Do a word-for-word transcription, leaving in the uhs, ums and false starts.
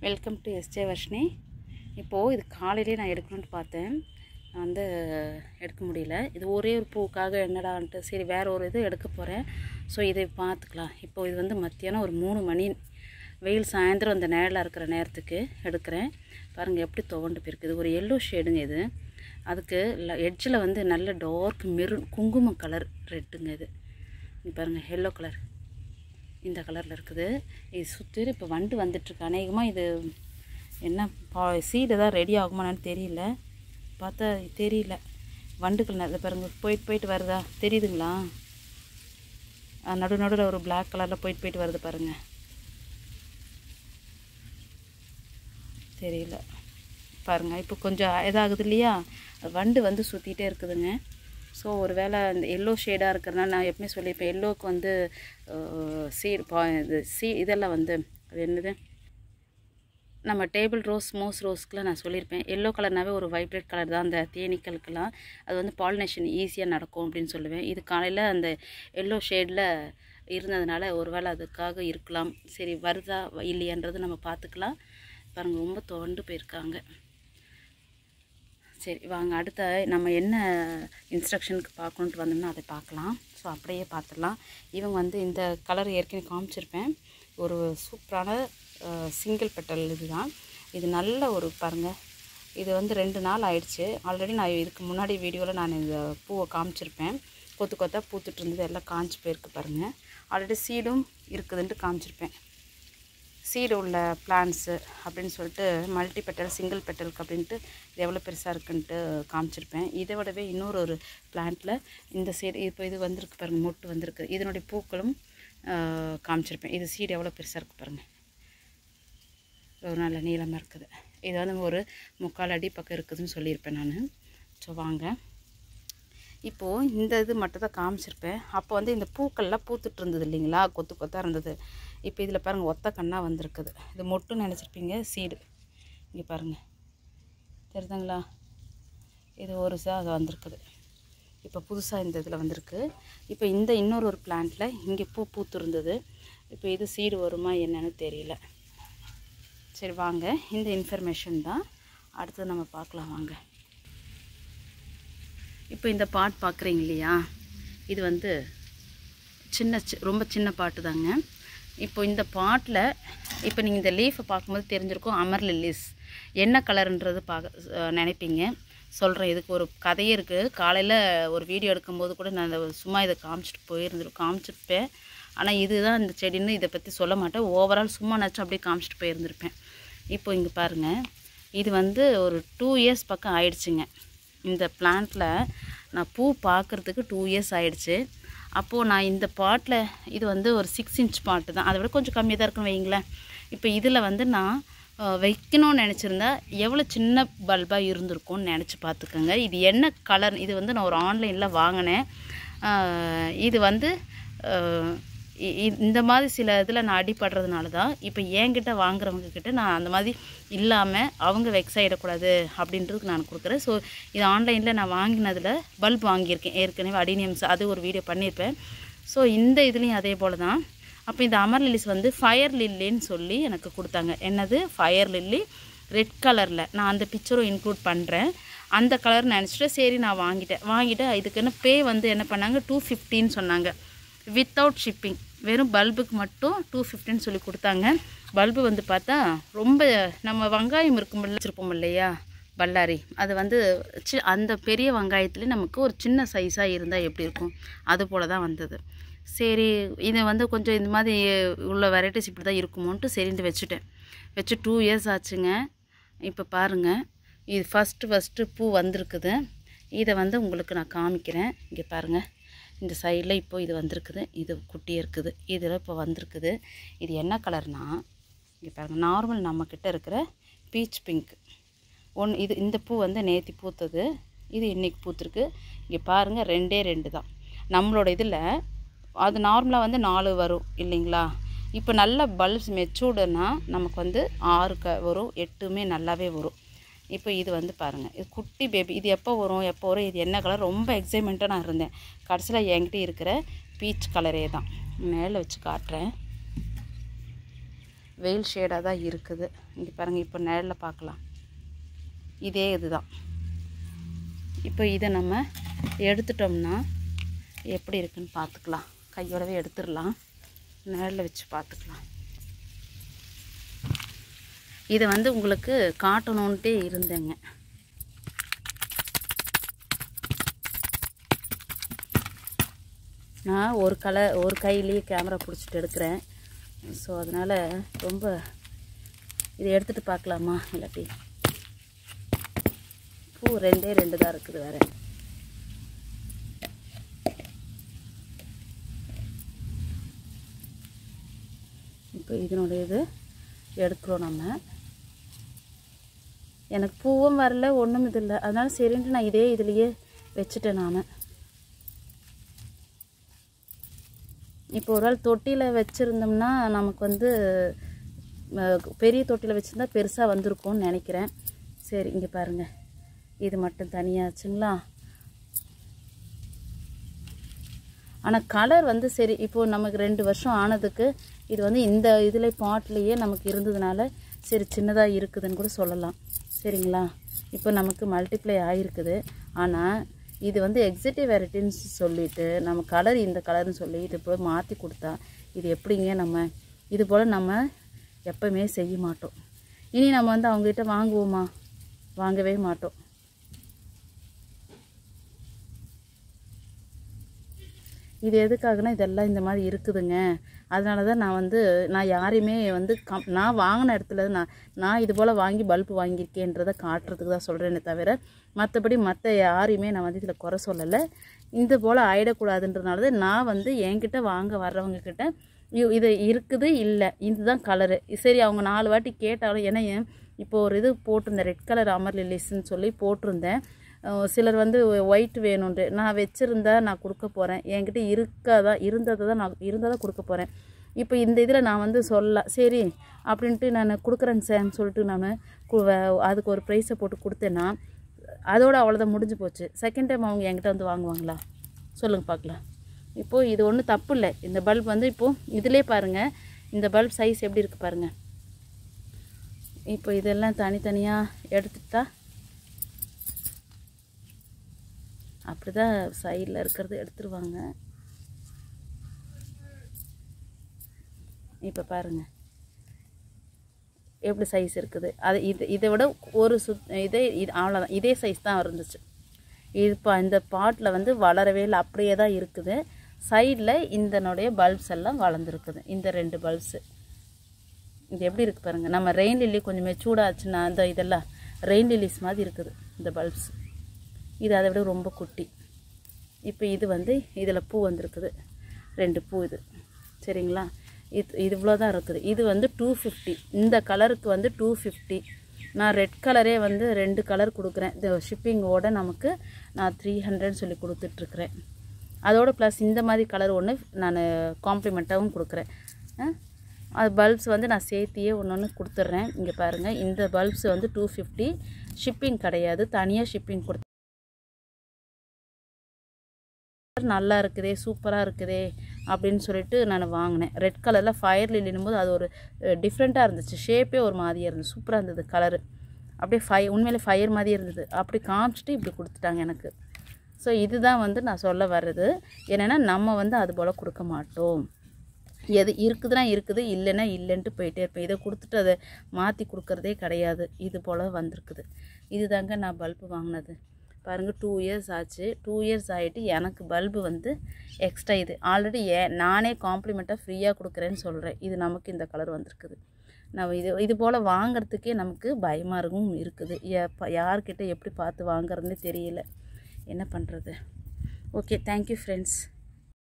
Welcome to SJ Varshini. இப்போது இது காலையிலே நான் எடுக்கணும்னு பார்த்தேன், நான் வந்து எடுக்க முடியல. இது ஒரே ஒரு பூக்காக என்னடான்ட்டு சரி வேறு ஒரு இது எடுக்க போகிறேன். ஸோ இதை பார்த்துக்கலாம். இப்போது இது வந்து மத்தியானம் ஒரு மூணு மணி வெயில் சாயந்தரம் அந்த நேரில் இருக்கிற நேரத்துக்கு எடுக்கிறேன். பாருங்கள் எப்படி துவண்டு போயிருக்கு. இது ஒரு எல்லோ ஷேடுங்க. இது அதுக்கு எட்ஜில் வந்து நல்ல டார்க் மெரூன் குங்குமம் கலர் ரெட்டுங்க. இது இங்கே பாருங்கள், எல்லோ கலர் இந்த கலரில் இருக்குது. இது சுற்றி இப்போ வண்டு வந்துட்டுருக்கு. அநேகமாக இது என்ன பா சீடு தான் ரெடி ஆகுமான்னு தெரியல. பார்த்தா தெரியல. வண்டுகள் நிறைய பாருங்கள் போயிட்டு போயிட்டு வருதா, தெரியுதுங்களா? நடு நடுவில் ஒரு பிளாக் கலரில் போயிட்டு போயிட்டு வருது பாருங்கள், தெரியல பாருங்கள். இப்போ கொஞ்சம் இதாகுது இல்லையா, வண்டு வந்து சுற்றிகிட்டே இருக்குதுங்க. ஸோ ஒரு வேளை இந்த எல்லோ ஷேடாக இருக்கிறதுனால நான் எப்பவுமே சொல்லியிருப்பேன், எல்லோவுக்கு வந்து சீட் பா இது சீ இதெல்லாம் வந்து அது என்னது நம்ம டேபிள் ரோஸ் மோஸ் ரோஸ்க்கெலாம் நான் சொல்லியிருப்பேன், எல்லோ கலர்னாவே ஒரு வைப்ரேட் கலர் தான். அந்த தேனீக்களுக்கெல்லாம் அது வந்து பாலினேஷன் ஈஸியாக நடக்கும் அப்படின்னு சொல்லுவேன். இது காலையில் அந்த எல்லோ ஷேடில் இருந்ததுனால ஒரு வேளை அதுக்காக இருக்கலாம். சரி வருதா இல்லையான்றது நம்ம பார்த்துக்கலாம். பாருங்கள் ரொம்ப துவண்டு போயிருக்காங்க. சரி வாங்க, அடுத்த நம்ம என்ன இன்ஸ்ட்ரக்ஷனுக்கு பார்க்கணுன்ட்டு வந்தோம்னா அதை பார்க்கலாம். ஸோ அப்படியே பார்த்துடலாம். இவங்க வந்து இந்த கலர் ஏற்கனவே காமிச்சிருப்பேன். ஒரு சூப்பரான சிங்கிள் பெட்டல் இது தான். இது நல்ல ஒரு பாருங்கள், இது வந்து ரெண்டு நாள் ஆயிடுச்சு. ஆல்ரெடி நான் இதுக்கு முன்னாடி வீடியோவில் நான் இந்த பூவை காமிச்சிருப்பேன். கொத்து கொத்தாக பூத்துட்டு இருந்தது எல்லாம் காஞ்சி போயிருக்கு பாருங்கள். ஆல்ரெடி சீடும் இருக்குதுன்ட்டு காமிச்சிருப்பேன். சீடு உள்ள பிளான்ஸு அப்படின்னு சொல்லிட்டு மல்டி பெட்டல் சிங்கிள் பெட்டலுக்கு அப்படின்ட்டு இது எவ்வளோ பெருசாக இருக்குன்ட்டு காமிச்சிருப்பேன். இதை விடவே இன்னொரு ஒரு பிளான்ட்டில் இந்த சீடு இப்போ இது வந்திருக்கு பாருங்கள், மொட்டு வந்திருக்கு. இதனுடைய பூக்களும் காமிச்சிருப்பேன். இது சீடு எவ்வளோ பெருசாக இருக்குது பாருங்கள், ஒரு நல்ல நீளமாக இருக்குது. இது வந்து ஒரு முக்கால் அடி பக்கம் இருக்குதுன்னு சொல்லியிருப்பேன் நான். ஸோ வாங்க, இப்போது இந்த இது மட்டும் தான் காமிச்சிருப்பேன். அப்போ வந்து இந்த பூக்கள்லாம் பூத்துட்டு இருந்தது இல்லைங்களா, கொத்து கொத்தாக இருந்தது. இப்போ இதில் பாருங்கள் ஒத்த கண்ணாக வந்திருக்குது. இது மொட்டுன்னு நினச்சிருப்பீங்க, சீடு இங்கே பாருங்கள் தெரியுதுங்களா. இது ஒரு சாக வந்திருக்குது. இப்போ புதுசாக இந்த இதில் வந்திருக்கு. இப்போ இந்த இன்னொரு ஒரு பிளான்ட்டில் இங்கே பூ பூத்து இருந்தது. இப்போ இது சீடு வருமா என்னன்னு தெரியல. சரி வாங்க, இந்த இன்ஃபர்மேஷன் தான் அடுத்தது நம்ம பார்க்கலாம் வாங்க. இப்போ இந்த பாட் பார்க்குறீங்க இல்லையா, இது வந்து சின்ன ரொம்ப சின்ன பாட்டு தாங்க. இப்போ இந்த பாட்டில் இப்போ நீங்கள் இந்த லீஃபை பார்க்கும்போது தெரிஞ்சிருக்கும் அமர் லில்லிஸ் என்ன கலருன்றது பார்க்க நினைப்பீங்க. சொல்கிறேன், இதுக்கு ஒரு கதையே இருக்குது. காலையில் ஒரு வீடியோ எடுக்கும்போது கூட நான் சும்மா இதை காமிச்சிட்டு போயிருந்துருக்கேன் காமிச்சிருப்பேன் ஆனால் இதுதான் இந்த செடின்னு இதை பற்றி சொல்ல மாட்டேன். ஓவரால் சும்மா நச்சு அப்படியே காமிச்சிட்டு போயிருந்திருப்பேன். இப்போ இங்கே பாருங்கள், இது வந்து ஒரு டூ இயர்ஸ் பக்கம் ஆயிடுச்சுங்க. இந்த பிளான்ட்டில் நான் பூ பார்க்குறதுக்கு டூ இயர்ஸ் ஆகிடுச்சு. அப்போது நான் இந்த பாட்டில் இது வந்து ஒரு சிக்ஸ் இன்ச் பாட்டு தான், அதை விட கொஞ்சம் கம்மியாக தான் இருக்குன்னு வைங்களேன். இப்போ இதில் வந்து நான் வைக்கணும்னு நினச்சிருந்தா எவ்வளோ சின்ன பல்பாக இருந்திருக்கும்னு நினச்சி பார்த்துக்கோங்க. இது என்ன கலர், இது வந்து நான் ஒரு ஆன்லைனில் வாங்கினேன். இது வந்து இந்த மாதிரி சில இதில் நான் அடிப்படுறதுனால தான் இப்போ என்கிட்ட வாங்குறவங்கக்கிட்ட நான் அந்த மாதிரி இல்லாமல் அவங்க வெக்ஸ் ஆகிடக்கூடாது அப்படின்றதுக்கு நான் கொடுக்குறேன். ஸோ இது ஆன்லைனில் நான் வாங்கினதில் பல்ப் வாங்கியிருக்கேன் ஏற்கனவே, அடினியம்ஸ் அது ஒரு வீடியோ பண்ணியிருப்பேன். ஸோ இந்த இதுலேயும் அதே போல் தான். அப்போ இந்த அமர் லில்லிஸ் வந்து ஃபயர் லில்லின்னு சொல்லி எனக்கு கொடுத்தாங்க. என்னது ஃபயர் லில்லி ரெட் கலரில், நான் அந்த பிக்சரும் இன்க்ளூட் பண்ணுறேன். அந்த கலர் நினச்சிட்டு சரி நான் வாங்கிட்டேன். வாங்கிட்டு இதுக்குன்னு பே வந்து என்ன பண்ணாங்க, டூ ஃபிஃப்டின்னு சொன்னாங்க வித்தவுட் ஷிப்பிங். வெறும் பல்புக்கு மட்டும் டூ ஃபிஃப்டின்னு சொல்லி கொடுத்தாங்க. பல்பு வந்து பார்த்தா ரொம்ப நம்ம வெங்காயம் இருக்கும் வச்சுருப்போம் இல்லையா பல்லாரி, அது வந்து சி அந்த பெரிய வெங்காயத்துலேயே நமக்கு ஒரு சின்ன சைஸாக இருந்தால் எப்படி இருக்கும் அது போல் தான் வந்தது. சரி இது வந்து கொஞ்சம் இந்த மாதிரி உள்ள வெரைட்டிஸ் இப்படி தான் இருக்குமோன்ட்டு சரின்ட்டு வச்சுட்டேன். வச்சு டூ இயர்ஸ் ஆச்சுங்க. இப்போ பாருங்கள், இது ஃபஸ்ட்டு ஃபஸ்ட்டு பூ வந்திருக்குது. இதை வந்து உங்களுக்கு நான் காமிக்கிறேன். இங்கே பாருங்கள், இந்த சைடில் இப்போது இது வந்திருக்குது, இது குட்டியாக இருக்குது, இதில் இப்போ வந்திருக்குது. இது என்ன கலர்னால் இங்கே பாருங்கள், நார்மல் நம்மக்கிட்ட இருக்கிற பீச் பிங்க் ஒன்று. இது இந்த பூ வந்து நேற்று பூத்தது, இது இன்றைக்கி பூத்துருக்கு. இங்கே பாருங்கள் ரெண்டே ரெண்டு தான் நம்மளோட இதில். அது நார்மலாக வந்து நாலு வரும் இல்லைங்களா. இப்போ நல்ல பல்ப்ஸ் மெச்சூர்டுன்னா நமக்கு வந்து ஆறு க வரும், எட்டுமே நல்லாவே வரும். இப்போ இது வந்து பாருங்கள், இது குட்டி பேபி. இது எப்போ வரும் எப்போ வரும் இது என்ன கலர் ரொம்ப எக்ஸைட்மெண்ட்டாக நான் இருந்தேன். கடைசியில் என்கிட்ட இருக்கிற பீச் கலரே தான். மேலே வச்சு காட்டுறேன். வெயில் ஷேடாக தான் இருக்குது. இங்கே பாருங்கள், இப்போ நிழலில் பார்க்கலாம். இதே இதுதான். இப்போ இதை நம்ம எடுத்துட்டோம்னா எப்படி இருக்குன்னு பார்த்துக்கலாம். கையோடவே எடுத்துடலாம், நிழலில் வச்சு பார்த்துக்கலாம். இதை வந்து உங்களுக்கு காட்டணுன்ட்டே இருந்தேங்க. நான் ஒரு கலர் ஒரு கையிலேயே கேமரா பிடிச்சிட்டு எடுக்கிறேன். ஸோ அதனால் ரொம்ப இதை எடுத்துகிட்டு பார்க்கலாமா? இல்லாட்டி பூ ரெண்டே ரெண்டு தான் இருக்குது வேறு. இப்போ இதனுடைய இது எடுக்கிறோம் நம்ம. எனக்கு பூவும் வரல, ஒன்றும் இது இல்லை. அதனால் சரின்ட்டு நான் இதே இதுலேயே வச்சுட்டேன் நான். இப்போ ஒரு ஆள் தொட்டியில் வச்சுருந்தோம்னா நமக்கு வந்து பெரிய தொட்டியில் வச்சுருந்தா பெருசாக வந்திருக்கும்னு நினைக்கிறேன். சரி, இங்கே பாருங்கள், இது மட்டும் தனியாச்சுங்களா. ஆனால் கலர் வந்து சரி, இப்போது நமக்கு ரெண்டு வருஷம் ஆனதுக்கு இது வந்து இந்த இதில் பாட்லேயே நமக்கு இருந்ததுனால சரி சின்னதாக இருக்குதுன்னு கூட சொல்லலாம். சரிங்களா? இப்போ நமக்கு மல்டிப்ளை ஆகிருக்குது. ஆனால் இது வந்து எக்ஸிட்டிவ் வெரைட்டின்னு சொல்லிவிட்டு நம்ம கலர் இந்த கலர்னு சொல்லி இது போய் மாற்றி கொடுத்தா இது எப்படிங்க? நம்ம இது போல் நம்ம எப்போவுமே செய்ய மாட்டோம். இனி நம்ம வந்து அவங்ககிட்ட வாங்குவோமா? வாங்கவே மாட்டோம். இது எதுக்காகனா இதெல்லாம் இந்த மாதிரி இருக்குதுங்க. அதனால தான் நான் வந்து நான் யாரையுமே வந்து கம் நான் வாங்கின இடத்துல நான் நான் இது போல் வாங்கி பல்பு வாங்கியிருக்கேன்றதை காட்டுறதுக்கு தான் சொல்கிறேனே தவிர மற்றபடி மற்ற யாரையுமே நான் வந்து இதில் குறை சொல்லலை. இந்த போல் ஆகிடக்கூடாதுன்றதுனால தான் நான் வந்து என்கிட்ட வாங்க வர்றவங்கக்கிட்ட இது இருக்குது, இல்லை இதுதான் கலரு, சரி அவங்க நாலு வாட்டி கேட்டாலும். ஏன்னா இப்போது ஒரு இது போட்டிருந்தேன், ரெட் கலர் அமர் லில்லிஸ்ன்னு சொல்லி போட்டிருந்தேன். சிலர் வந்து ஒயிட் வேணுன்ட்டு நான் வச்சுருந்தா நான் கொடுக்க போகிறேன். என்கிட்ட இருக்காதான் இருந்ததை தான் நான் இருந்ததை கொடுக்க போகிறேன். இப்போ இந்த இதில் நான் வந்து சொல்ல சரி அப்படின்ட்டு நான் கொடுக்குறேங்க சார்ன்னு சொல்லிட்டு நான் அதுக்கு ஒரு ப்ரைஸை போட்டு கொடுத்தேன்னா அதோடு அவ்வளோதான், முடிஞ்சு போச்சு. செகண்ட் டைம் அவங்க என்கிட்ட வந்து வாங்குவாங்களா? சொல்லுங்கள் பார்க்கலாம். இப்போது இது ஒன்றும் தப்பு இல்லை. இந்த பல்ப் வந்து இப்போது இதிலே பாருங்கள், இந்த பல்ப் சைஸ் எப்படி இருக்குது பாருங்கள். இப்போ இதெல்லாம் தனித்தனியாக எடுத்துட்டா அப்படி தான் சைடில் இருக்கிறது எடுத்துருவாங்க. இப்போ பாருங்கள் எப்படி சைஸ் இருக்குது. அது இது இதை விட ஒரு சுத் இதே இது அவ்வளோதான், இதே சைஸ் தான் இருந்துச்சு. இப்போ இந்த பாட்டில் வந்து வளரவே இல்லை, அப்படியே தான் இருக்குது. சைடில் இதனுடைய பல்ப்ஸ் எல்லாம் வளர்ந்துருக்குது, இந்த ரெண்டு பல்ப்ஸு. இது எப்படி இருக்குது பாருங்கள். நம்ம ரெயின் லில்லி கொஞ்சம் மெச்சூர்டாச்சுன்னா அந்த இதெல்லாம் ரெயின் லில்லிஸ் மாதிரி இருக்குது இந்த பல்ப்ஸ். இது அதை விட ரொம்ப குட்டி. இப்போ இது வந்து இதில் பூ வந்திருக்குது, ரெண்டு பூ இது. சரிங்களா? இது இது இவ்வளோ தான் இருக்குது. இது வந்து டூ ஃபிஃப்டி, இந்த கலருக்கு வந்து டூ ஃபிஃப்டி. நான் ரெட் கலரே வந்து ரெண்டு கலர் கொடுக்குறேன். இந்த ஷிப்பிங்கோடு நமக்கு நான் த்ரீ ஹண்ட்ரட் சொல்லி கொடுத்துட்ருக்குறேன். அதோடு ப்ளஸ் இந்த மாதிரி கலர் ஒன்று நான் காம்ப்ளிமெண்ட்டாகவும் கொடுக்குறேன். அது பல்ப்ஸ் வந்து நான் சேர்த்தியே ஒன்று ஒன்று கொடுத்துட்றேன். இங்கே பாருங்கள், இந்த பல்ப்ஸ் வந்து டூ ஃபிஃப்டி, ஷிப்பிங் கிடையாது, தனியாக ஷிப்பிங் கொடுத்து நல்லா இருக்குதே சூப்பராக இருக்குதே அப்படின்னு சொல்லிட்டு நான் வாங்கினேன். ரெட் கலரில் ஃபயர் லில்லினும் போது அது ஒரு டிஃப்ரெண்ட்டாக இருந்துச்சு, ஷேப்பே ஒரு மாதிரியாக இருந்துச்சு, சூப்பராக இருந்தது கலரு. அப்படியே ஃபை உண்மையிலே ஃபயர் மாதிரி இருந்தது. அப்படி காமிச்சிட்டு இப்படி கொடுத்துட்டாங்க எனக்கு. ஸோ இதுதான் வந்து நான் சொல்ல வர்றது. என்னென்னா நம்ம வந்து அது போல் கொடுக்க மாட்டோம். எது இருக்குதுன்னா இருக்குது, இல்லைன்னா இல்லைன்ட்டு போயிட்டே இருப்பேன். இதை கொடுத்துட்டு அதை மாற்றி கொடுக்குறதே கிடையாது. இது போல் வந்திருக்குது. இது தாங்க நான் பல்பு வாங்கினது. பாருங்கள், டூ இயர்ஸ் ஆச்சு. டூ இயர்ஸ் ஆகிட்டு எனக்கு பல்பு வந்து எக்ஸ்ட்ரா இது ஆல்ரெடி ஏ நானே காம்ப்ளிமெண்ட்டாக ஃப்ரீயாக கொடுக்குறேன்னு சொல்கிறேன். இது நமக்கு இந்த கலர் வந்திருக்குது. நம்ம இது இது போல் வாங்கிறதுக்கே நமக்கு பயமாக இருக்கும் இருக்குது. எப்போ யார்கிட்ட எப்படி பார்த்து வாங்குறதுனே தெரியல, என்ன பண்ணுறது. Okay, thank you friends.